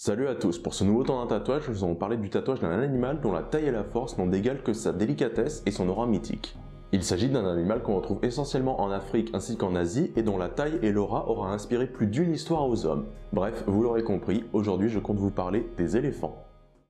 Salut à tous, pour ce nouveau temps d'un tatouage, nous allons parler du tatouage d'un animal dont la taille et la force n'ont d'égal que sa délicatesse et son aura mythique. Il s'agit d'un animal qu'on retrouve essentiellement en Afrique ainsi qu'en Asie et dont la taille et l'aura aura inspiré plus d'une histoire aux hommes. Bref, vous l'aurez compris, aujourd'hui je compte vous parler des éléphants.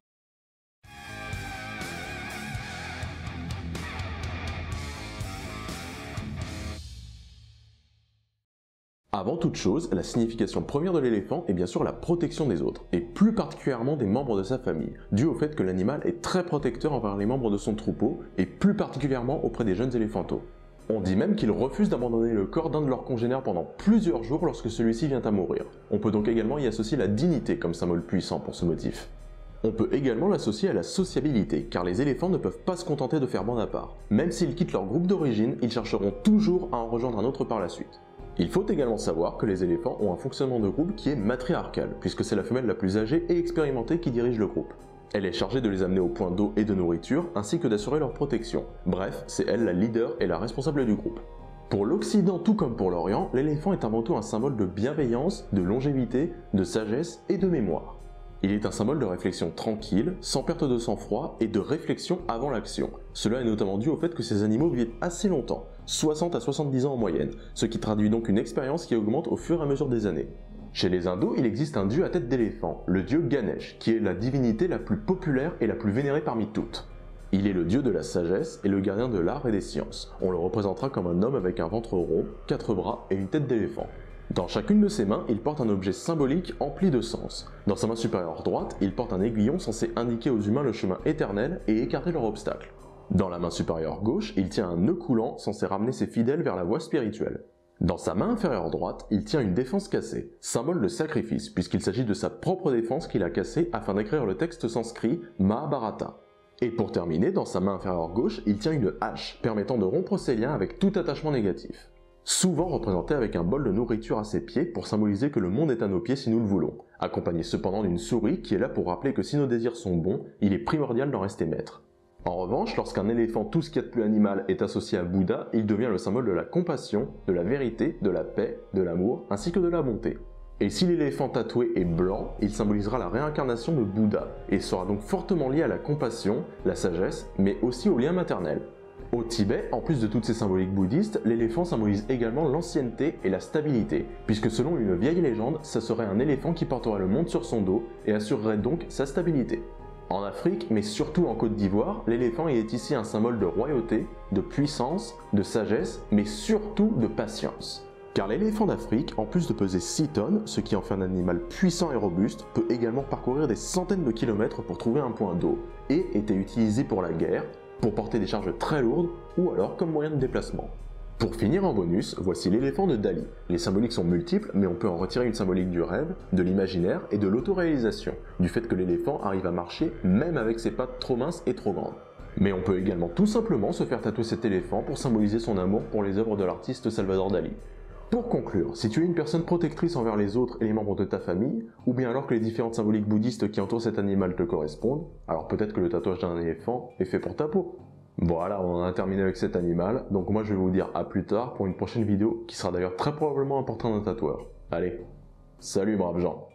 Avant toute chose, la signification première de l'éléphant est bien sûr la protection des autres, et plus particulièrement des membres de sa famille, dû au fait que l'animal est très protecteur envers les membres de son troupeau, et plus particulièrement auprès des jeunes éléphantaux. On dit même qu'il refuse d'abandonner le corps d'un de leurs congénères pendant plusieurs jours lorsque celui-ci vient à mourir. On peut donc également y associer la dignité comme symbole puissant pour ce motif. On peut également l'associer à la sociabilité, car les éléphants ne peuvent pas se contenter de faire bande à part. Même s'ils quittent leur groupe d'origine, ils chercheront toujours à en rejoindre un autre par la suite. Il faut également savoir que les éléphants ont un fonctionnement de groupe qui est matriarcal, puisque c'est la femelle la plus âgée et expérimentée qui dirige le groupe. Elle est chargée de les amener au point d'eau et de nourriture, ainsi que d'assurer leur protection. Bref, c'est elle la leader et la responsable du groupe. Pour l'Occident tout comme pour l'Orient, l'éléphant est avant tout un symbole de bienveillance, de longévité, de sagesse et de mémoire. Il est un symbole de réflexion tranquille, sans perte de sang-froid et de réflexion avant l'action. Cela est notamment dû au fait que ces animaux vivent assez longtemps, 60 à 70 ans en moyenne, ce qui traduit donc une expérience qui augmente au fur et à mesure des années. Chez les hindous, il existe un dieu à tête d'éléphant, le dieu Ganesh, qui est la divinité la plus populaire et la plus vénérée parmi toutes. Il est le dieu de la sagesse et le gardien de l'art et des sciences. On le représentera comme un homme avec un ventre rond, 4 bras et une tête d'éléphant. Dans chacune de ses mains, il porte un objet symbolique empli de sens. Dans sa main supérieure droite, il porte un aiguillon censé indiquer aux humains le chemin éternel et écarter leurs obstacles. Dans la main supérieure gauche, il tient un nœud coulant censé ramener ses fidèles vers la voie spirituelle. Dans sa main inférieure droite, il tient une défense cassée, symbole de sacrifice, puisqu'il s'agit de sa propre défense qu'il a cassée afin d'écrire le texte sanskrit Mahabharata. Et pour terminer, dans sa main inférieure gauche, il tient une hache, permettant de rompre ses liens avec tout attachement négatif. Souvent représenté avec un bol de nourriture à ses pieds pour symboliser que le monde est à nos pieds si nous le voulons, accompagné cependant d'une souris qui est là pour rappeler que si nos désirs sont bons, il est primordial d'en rester maître. En revanche, lorsqu'un éléphant, tout ce qu'il y a de plus animal, est associé à Bouddha, il devient le symbole de la compassion, de la vérité, de la paix, de l'amour, ainsi que de la bonté. Et si l'éléphant tatoué est blanc, il symbolisera la réincarnation de Bouddha, et sera donc fortement lié à la compassion, la sagesse, mais aussi au lien maternel. Au Tibet, en plus de toutes ces symboliques bouddhistes, l'éléphant symbolise également l'ancienneté et la stabilité, puisque selon une vieille légende, ce serait un éléphant qui porterait le monde sur son dos et assurerait donc sa stabilité. En Afrique, mais surtout en Côte d'Ivoire, l'éléphant est ici un symbole de royauté, de puissance, de sagesse, mais surtout de patience. Car l'éléphant d'Afrique, en plus de peser 6 tonnes, ce qui en fait un animal puissant et robuste, peut également parcourir des centaines de kilomètres pour trouver un point d'eau, et était utilisé pour la guerre, pour porter des charges très lourdes, ou alors comme moyen de déplacement. Pour finir en bonus, voici l'éléphant de Dali. Les symboliques sont multiples, mais on peut en retirer une symbolique du rêve, de l'imaginaire et de l'autoréalisation, du fait que l'éléphant arrive à marcher même avec ses pattes trop minces et trop grandes. Mais on peut également tout simplement se faire tatouer cet éléphant pour symboliser son amour pour les œuvres de l'artiste Salvador Dali. Pour conclure, si tu es une personne protectrice envers les autres et les membres de ta famille, ou bien alors que les différentes symboliques bouddhistes qui entourent cet animal te correspondent, alors peut-être que le tatouage d'un éléphant est fait pour ta peau. Voilà, on en a terminé avec cet animal, donc moi je vais vous dire à plus tard pour une prochaine vidéo qui sera d'ailleurs très probablement un portrait d'un tatoueur. Allez, salut braves gens!